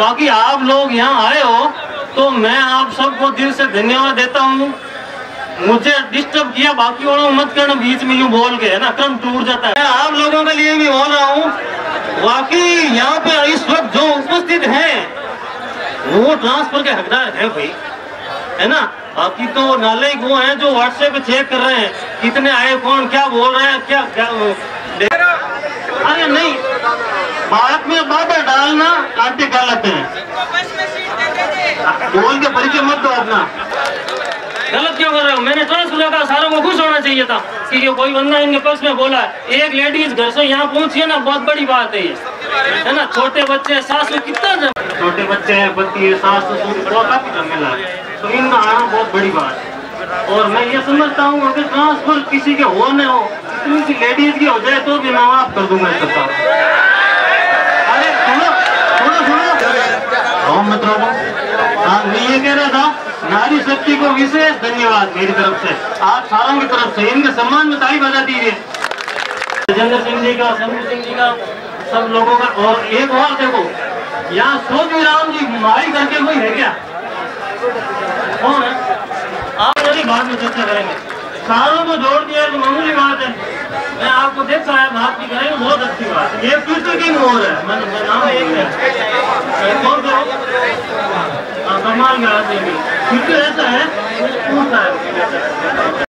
बाकी आप लोग यहाँ आए हो तो मैं आप सबको दिल से धन्यवाद देता हूँ। मुझे डिस्टर्ब किया, बाकी वालों मत करना बीच में यूँ बोल के, है ना, क्रम टूट जाता है। मैं आप लोगों के लिए भी बोल रहा हूँ, बाकी यहाँ पे इस वक्त जो उपस्थित हैं वो ट्रांसफर के हकदार है भाई, है ना। बाकी तो नालायक वो हैं जो व्हाट्सएप पे चेक कर रहे हैं कितने आए, कौन क्या बोल रहे हैं, क्या क्या। अरे नहीं, बात में बात डालना आते गलत है, बोल के परिचय मत दो अपना। गलत क्यों कर रहे हो? मैंने ट्रांसफर का सारों को खुश होना चाहिए था कि कोई बंदा इनके पक्ष में बोला। एक लेडीज घर से यहाँ पहुंची है ना, बहुत बड़ी बात है ये, है ना। छोटे बच्चे, सास कितना छोटे बच्चे हैं, पति है, सास ससुर काफी झमेला है, तो इनका आना बहुत बड़ी बात है। और मैं ये समझता हूँ अगर ट्रांसफर किसी के हो न हो, इतनी सी लेडीज की हो जाए तो भी मैं माफ कर दूंगा इसका। अरे सुनो सुनो सुनो मित्रों को, मैं ये कह रहा था, नारी शक्ति को विशेष धन्यवाद मेरी तरफ से, आप सारों की तरफ से। इनके सम्मान में ताली बजा दीजिए, राजेंद्र सिंह जी का, शंभू सिंह जी का, सब लोगों का। और एक और देखो, यहाँ सोच राम जी माई करके कोई है क्या? कौन है? आप मेरी बात में चर्चा करेंगे, सारों को जोड़ दिया तो मामूली बात है। मैं आपको देखा है, बात भी करेंगे, बहुत अच्छी बात है। ये ट्विटर किंग हो रहा है, मैं नाम एक है कमाल का आदमी, ट्विटर ऐसा है,